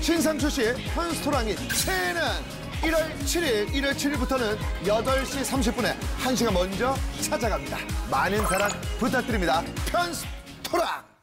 신상 출시의 편스토랑인 새해는 1월 7일, 1월 7일부터는 8시 30분에 1시간 먼저 찾아갑니다. 많은 사랑 부탁드립니다. 편스토랑!